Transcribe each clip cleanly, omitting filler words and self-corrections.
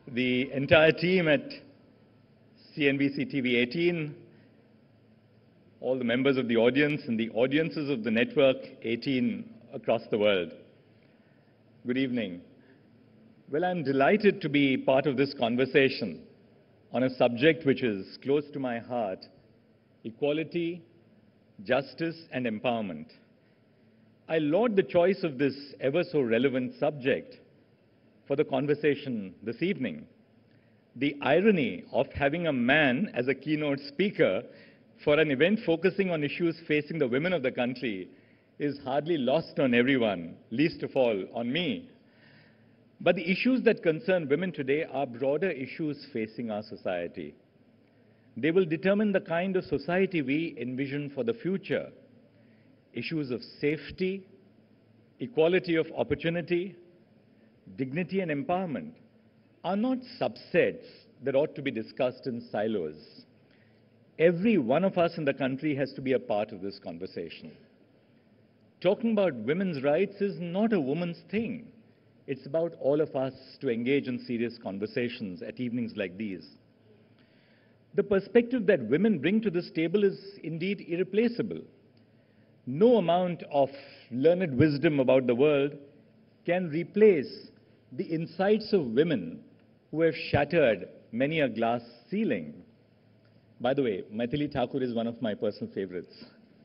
the entire team at CNBC TV 18, all the members of the audience and the audiences of the network 18 across the world. Good evening. Well, I'm delighted to be part of this conversation on a subject which is close to my heart: equality, justice, and empowerment. I laud the choice of this ever so relevant subject for the conversation this evening. The irony of having a man as a keynote speaker for an event focusing on issues facing the women of the country is hardly lost on everyone, least of all on me. But the issues that concern women today are broader issues facing our society. They will determine the kind of society we envision for the future. Issues of safety, equality of opportunity, dignity and empowerment are not subsets that ought to be discussed in silos. Every one of us in the country has to be a part of this conversation. Talking about women's rights is not a woman's thing. It's about all of us to engage in serious conversations at evenings like these. The perspective that women bring to this table is indeed irreplaceable. No amount of learned wisdom about the world can replace the insights of women who have shattered many a glass ceiling. By the way, Maithili Thakur is one of my personal favorites.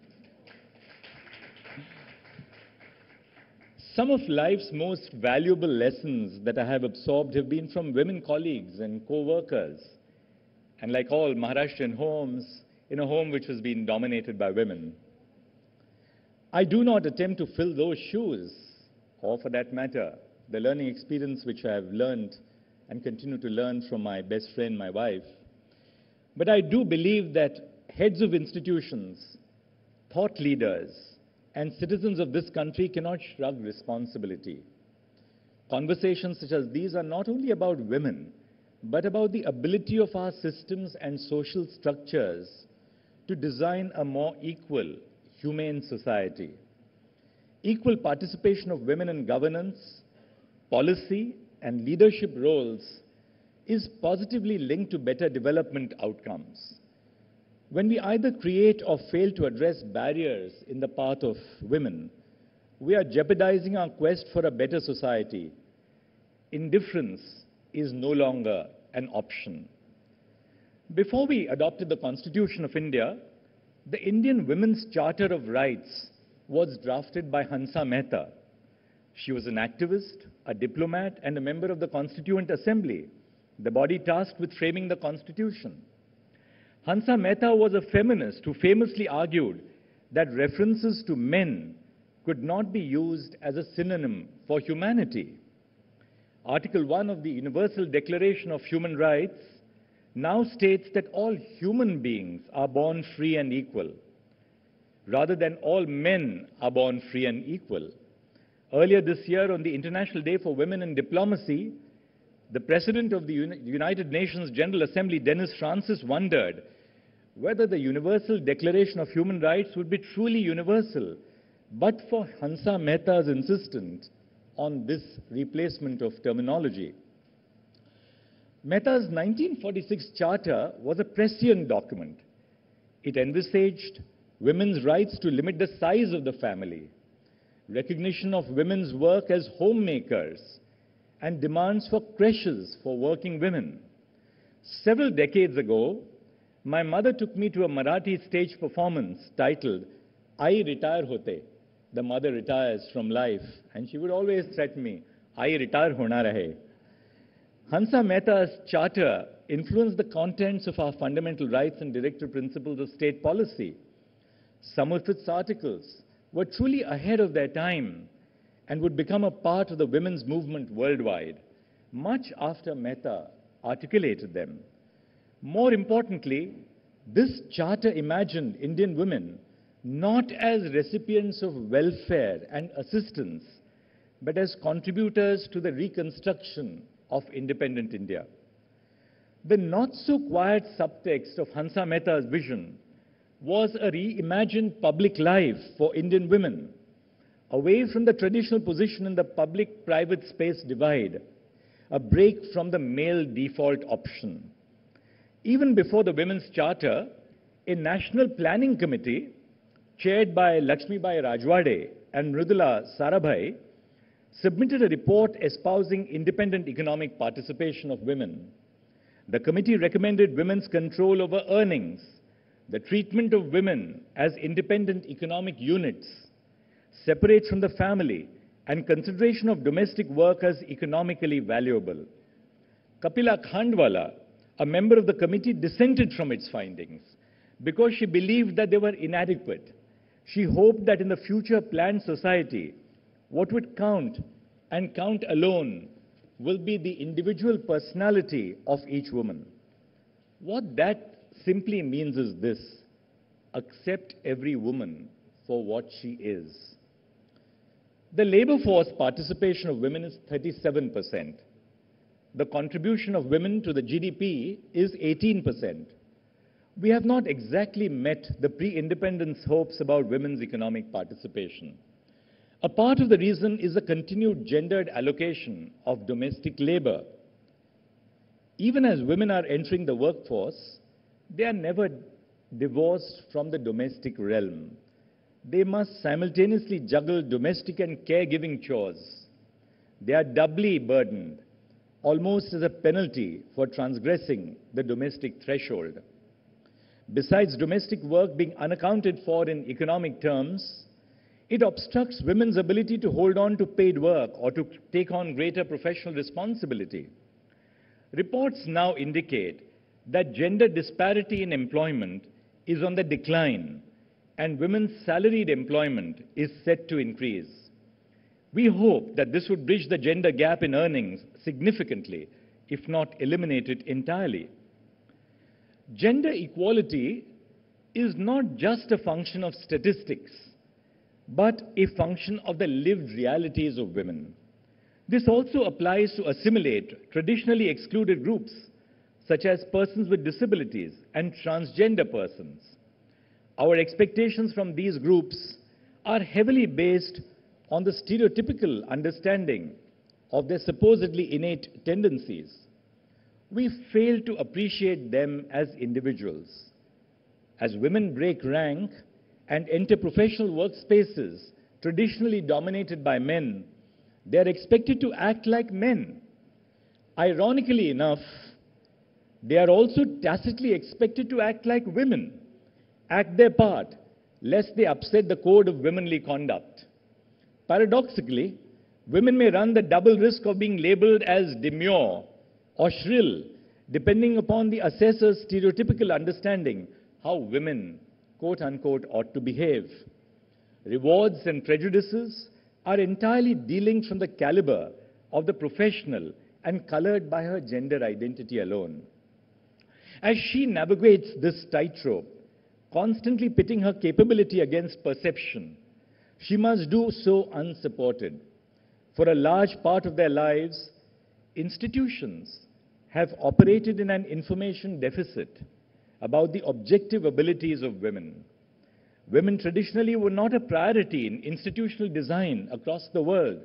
Some of life's most valuable lessons that I have absorbed have been from women colleagues and co-workers. And like all Maharashtrian homes, in a home which has been dominated by women. I do not attempt to fill those shoes, or for that matter, the learning experience which I have learned and continue to learn from my best friend, my wife. But I do believe that heads of institutions, thought leaders, and citizens of this country cannot shrug responsibility. Conversations such as these are not only about women, but about the ability of our systems and social structures to design a more equal, humane society. Equal participation of women in governance, policy, and leadership roles is positively linked to better development outcomes. When we either create or fail to address barriers in the path of women, we are jeopardizing our quest for a better society. Indifference is no longer an option. Before we adopted the Constitution of India, the Indian Women's Charter of Rights was drafted by Hansa Mehta. She was an activist, a diplomat, and a member of the Constituent Assembly, the body tasked with framing the Constitution. Hansa Mehta was a feminist who famously argued that references to men could not be used as a synonym for humanity. Article 1 of the Universal Declaration of Human Rights now states that all human beings are born free and equal, rather than all men are born free and equal. Earlier this year, on the International Day for Women in Diplomacy, the President of the United Nations General Assembly, Dennis Francis, wondered whether the Universal Declaration of Human Rights would be truly universal, but for Hansa Mehta's insistence on this replacement of terminology. Mehta's 1946 charter was a prescient document. It envisaged women's rights to limit the size of the family, recognition of women's work as homemakers, and demands for creches for working women. Several decades ago, my mother took me to a Marathi stage performance titled "Ai Retire Hote." The mother retires from life, and she would always threaten me, "Ai retire hona rahe." Hansa Mehta's charter influenced the contents of our fundamental rights and directive principles of state policy. Some of its articles were truly ahead of their time and would become a part of the women's movement worldwide, much after Mehta articulated them. More importantly, this charter imagined Indian women not as recipients of welfare and assistance, but as contributors to the reconstruction of independent India. The not-so-quiet subtext of Hansa Mehta's vision was a reimagined public life for Indian women, away from the traditional position in the public-private space divide, a break from the male default option. Even before the Women's Charter, a national planning committee chaired by Lakshmibai Rajwade and Mridula Sarabhai submitted a report espousing independent economic participation of women. The committee recommended women's control over earnings, the treatment of women as independent economic units, separate from the family, and consideration of domestic work as economically valuable. Kapila Khandwala, a member of the committee, dissented from its findings because she believed that they were inadequate. She hoped that in the future planned society, what would count and count alone will be the individual personality of each woman. What that simply means is this: accept every woman for what she is. The labor force participation of women is 37%. The contribution of women to the GDP is 18%. We have not exactly met the pre-independence hopes about women's economic participation. A part of the reason is the continued gendered allocation of domestic labor. Even as women are entering the workforce, they are never divorced from the domestic realm. They must simultaneously juggle domestic and caregiving chores. They are doubly burdened, almost as a penalty for transgressing the domestic threshold. Besides domestic work being unaccounted for in economic terms, it obstructs women's ability to hold on to paid work or to take on greater professional responsibility. Reports now indicate that gender disparity in employment is on the decline, and women's salaried employment is set to increase. We hope that this would bridge the gender gap in earnings significantly, if not eliminate it entirely. Gender equality is not just a function of statistics, but a function of the lived realities of women. This also applies to assimilate traditionally excluded groups, such as persons with disabilities and transgender persons. Our expectations from these groups are heavily based on the stereotypical understanding of their supposedly innate tendencies. We fail to appreciate them as individuals. As women break rank and enter professional workspaces traditionally dominated by men, they are expected to act like men. Ironically enough, they are also tacitly expected to act like women, act their part, lest they upset the code of womanly conduct. Paradoxically, women may run the double risk of being labeled as demure or shrill, depending upon the assessor's stereotypical understanding how women, quote unquote, ought to behave. Rewards and prejudices are entirely delinked from the caliber of the professional and colored by her gender identity alone. As she navigates this tightrope, constantly pitting her capability against perception, she must do so unsupported. For a large part of their lives, institutions have operated in an information deficit about the objective abilities of women. Women traditionally were not a priority in institutional design across the world.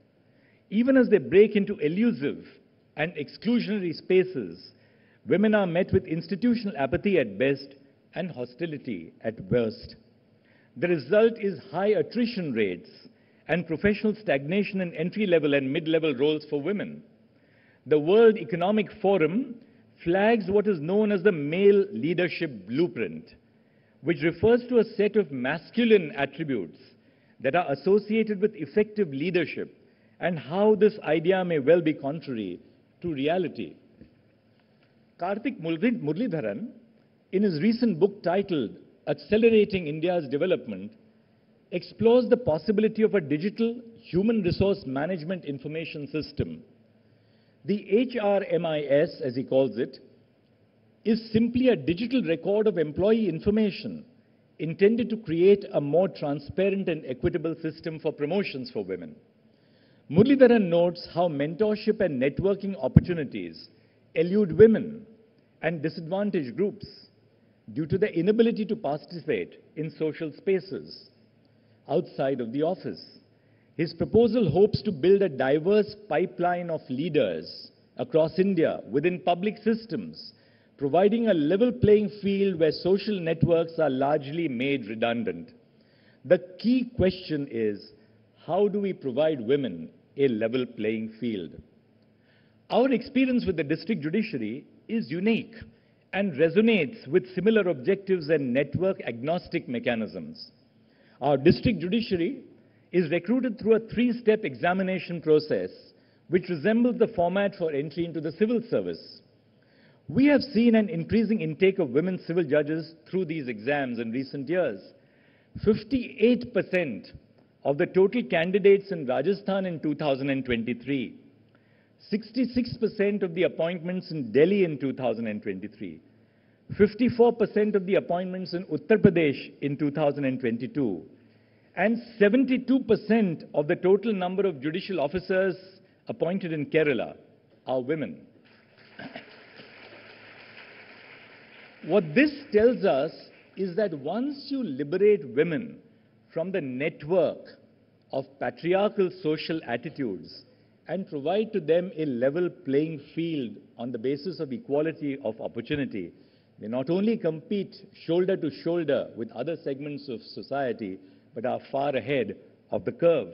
Even as they break into elusive and exclusionary spaces, women are met with institutional apathy at best and hostility at worst. The result is high attrition rates and professional stagnation in entry-level and mid-level roles for women. The World Economic Forum flags what is known as the male leadership blueprint, which refers to a set of masculine attributes that are associated with effective leadership and how this idea may well be contrary to reality. Karthik Muralidharan, in his recent book titled Accelerating India's Development, explores the possibility of a digital human resource management information system. The HRMIS, as he calls it, is simply a digital record of employee information intended to create a more transparent and equitable system for promotions for women. Muralidharan notes how mentorship and networking opportunities elude women and disadvantaged groups due to their inability to participate in social spaces outside of the office. His proposal hopes to build a diverse pipeline of leaders across India within public systems, providing a level playing field where social networks are largely made redundant. The key question is, how do we provide women a level playing field? Our experience with the district judiciary is unique and resonates with similar objectives and network agnostic mechanisms. Our district judiciary is recruited through a three-step examination process which resembles the format for entry into the civil service. We have seen an increasing intake of women civil judges through these exams in recent years. 58% of the total candidates in Rajasthan in 2023, 66% of the appointments in Delhi in 2023, 54% of the appointments in Uttar Pradesh in 2022, and 72% of the total number of judicial officers appointed in Kerala are women. What this tells us is that once you liberate women from the network of patriarchal social attitudes and provide to them a level playing field on the basis of equality of opportunity, they not only compete shoulder to shoulder with other segments of society, but are far ahead of the curve.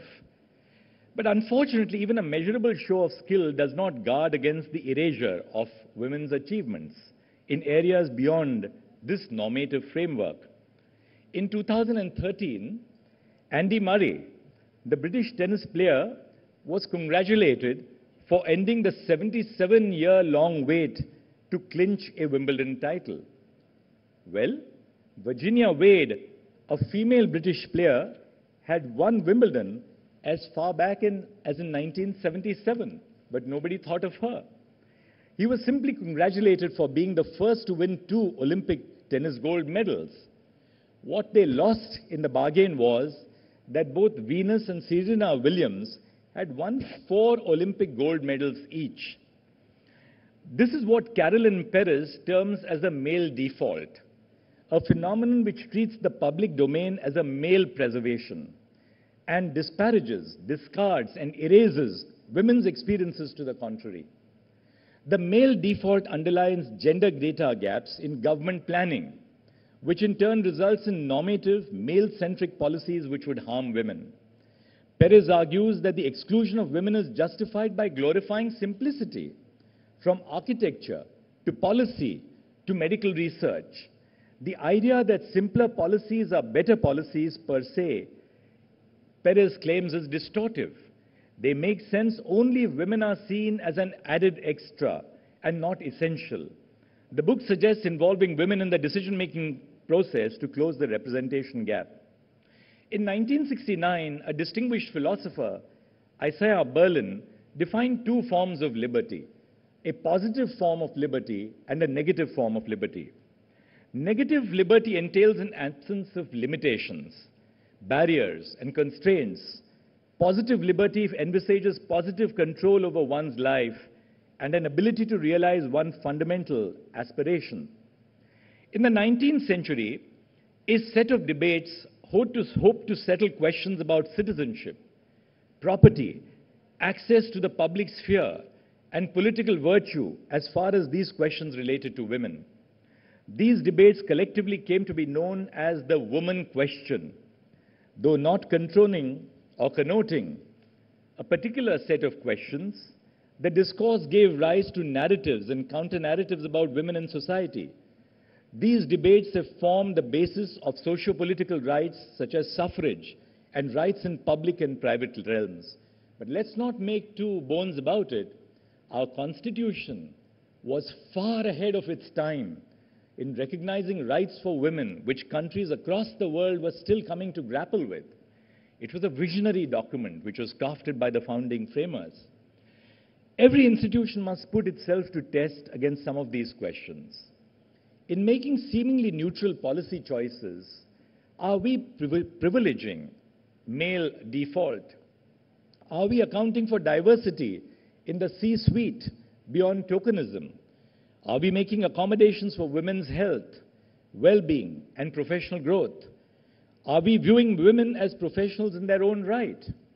But unfortunately, even a measurable show of skill does not guard against the erasure of women's achievements in areas beyond this normative framework. In 2013, Andy Murray, the British tennis player, was congratulated for ending the 77-year-long wait to clinch a Wimbledon title. Well, Virginia Wade, a female British player, had won Wimbledon as far back as in 1977, but nobody thought of her. He was simply congratulated for being the first to win 2 Olympic tennis gold medals. What they lost in the bargain was that both Venus and Serena Williams had won 4 Olympic gold medals each. This is what Carolyn Perez terms as a male default, a phenomenon which treats the public domain as a male preservation and disparages, discards, and erases women's experiences to the contrary. The male default underlines gender data gaps in government planning, which in turn results in normative, male-centric policies which would harm women. Perez argues that the exclusion of women is justified by glorifying simplicity, from architecture to policy to medical research. The idea that simpler policies are better policies per se, Perez claims, is distortive. They make sense only if women are seen as an added extra and not essential. The book suggests involving women in the decision-making process to close the representation gap. In 1969, a distinguished philosopher, Isaiah Berlin, defined 2 forms of liberty, a positive form of liberty and a negative form of liberty. Negative liberty entails an absence of limitations, barriers, and constraints. Positive liberty envisages positive control over one's life and an ability to realize one fundamental aspiration. In the 19th century, a set of debates hope to settle questions about citizenship, property, access to the public sphere, and political virtue as far as these questions related to women. These debates collectively came to be known as the woman question, though not controlling or connoting a particular set of questions. The discourse gave rise to narratives and counter-narratives about women in society. These debates have formed the basis of socio-political rights such as suffrage and rights in public and private realms. But let's not make 2 bones about it. Our Constitution was far ahead of its time in recognizing rights for women, which countries across the world were still coming to grapple with. It was a visionary document which was crafted by the founding framers. Every institution must put itself to test against some of these questions. In making seemingly neutral policy choices, are we privileging male default? Are we accounting for diversity in the C-suite beyond tokenism? Are we making accommodations for women's health, well-being, and professional growth? Are we viewing women as professionals in their own right?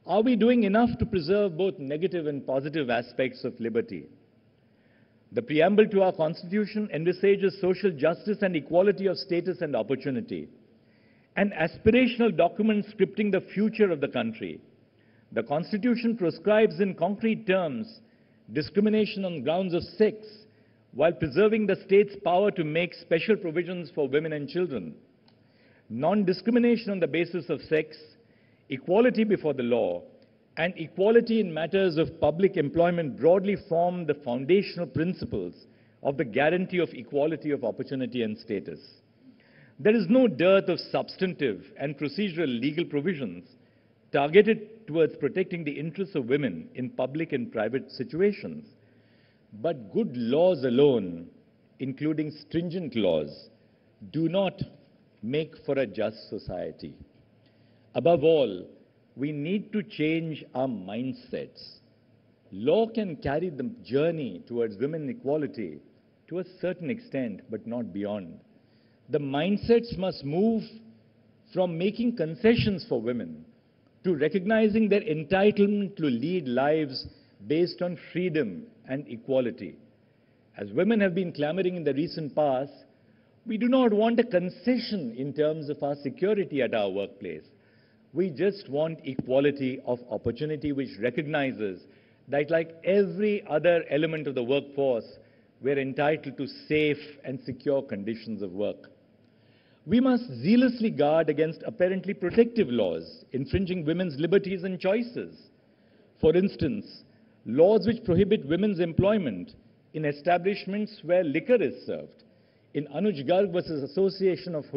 Are we doing enough to preserve both negative and positive aspects of liberty? The preamble to our Constitution envisages social justice and equality of status and opportunity, an aspirational document scripting the future of the country. The Constitution prescribes in concrete terms discrimination on grounds of sex, while preserving the state's power to make special provisions for women and children. Non-discrimination on the basis of sex, equality before the law, and equality in matters of public employment broadly form the foundational principles of the guarantee of equality of opportunity and status. There is no dearth of substantive and procedural legal provisions targeted towards protecting the interests of women in public and private situations. But good laws alone, including stringent laws, do not make for a just society. Above all, we need to change our mindsets. Law can carry the journey towards women equality to a certain extent, but not beyond. The mindsets must move from making concessions for women to recognizing their entitlement to lead lives based on freedom and equality. As women have been clamoring in the recent past, we do not want a concession in terms of our security at our workplace. We just want equality of opportunity, which recognizes that, like every other element of the workforce, we're entitled to safe and secure conditions of work. We must zealously guard against apparently protective laws, infringing women's liberties and choices. For instance, laws which prohibit women's employment in establishments where liquor is served. In Anuj Garg versus Association of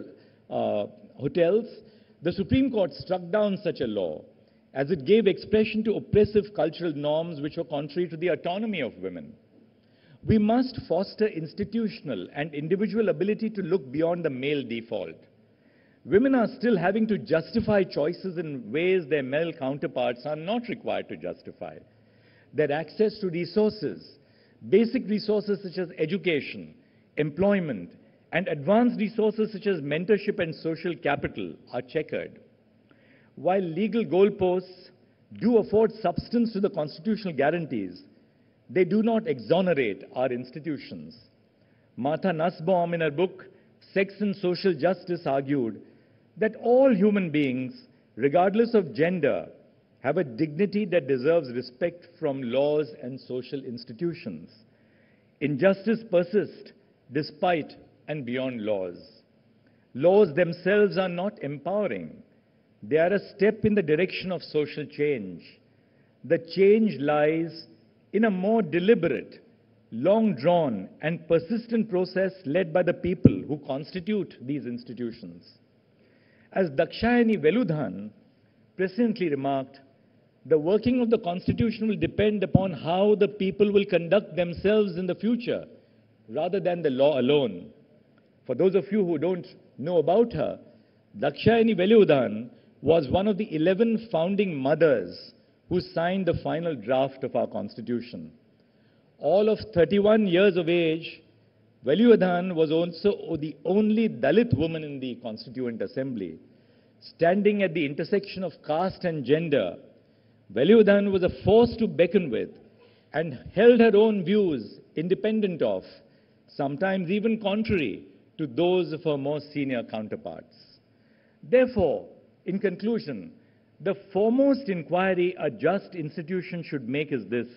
Hotels, the Supreme Court struck down such a law as it gave expression to oppressive cultural norms which were contrary to the autonomy of women. We must foster institutional and individual ability to look beyond the male default. Women are still having to justify choices in ways their male counterparts are not required to justify. Their access to resources, basic resources such as education, employment, and advanced resources such as mentorship and social capital are checkered. While legal goalposts do afford substance to the constitutional guarantees, they do not exonerate our institutions. Martha Nussbaum, in her book Sex and Social Justice, argued that all human beings, regardless of gender, have a dignity that deserves respect from laws and social institutions. Injustice persists despite and beyond laws. Laws themselves are not empowering. They are a step in the direction of social change. The change lies in a more deliberate, long-drawn, and persistent process led by the people who constitute these institutions. As Dakshayani Veludhan presciently remarked, the working of the Constitution will depend upon how the people will conduct themselves in the future, rather than the law alone. For those of you who don't know about her, Dakshayani Veludhan was one of the 11 founding mothers who signed the final draft of our Constitution. All of 31 years of age, Veludhan was also the only Dalit woman in the Constituent Assembly. Standing at the intersection of caste and gender, Veludhan was a force to beckon with and held her own views independent of, sometimes even contrary to those of her more senior counterparts. Therefore, in conclusion, the foremost inquiry a just institution should make is this: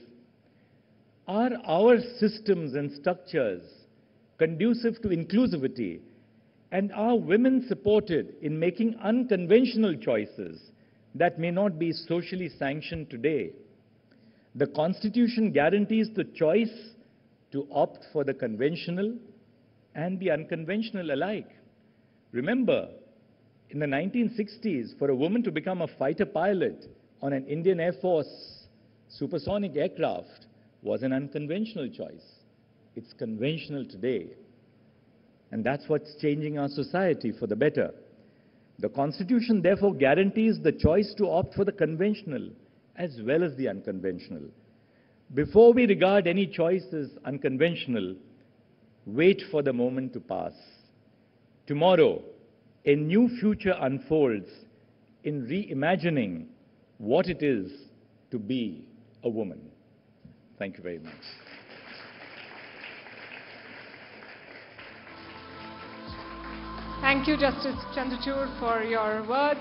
are our systems and structures conducive to inclusivity, and are women supported in making unconventional choices that may not be socially sanctioned today? The Constitution guarantees the choice to opt for the conventional and the unconventional alike. Remember, in the 1960s, for a woman to become a fighter pilot on an Indian Air Force supersonic aircraft was an unconventional choice. It's conventional today. And that's what's changing our society for the better. The Constitution therefore guarantees the choice to opt for the conventional as well as the unconventional. Before we regard any choice as unconventional, wait for the moment to pass. Tomorrow, a new future unfolds in reimagining what it is to be a woman. Thank you very much. Thank you, Justice Chandrachud, for your words.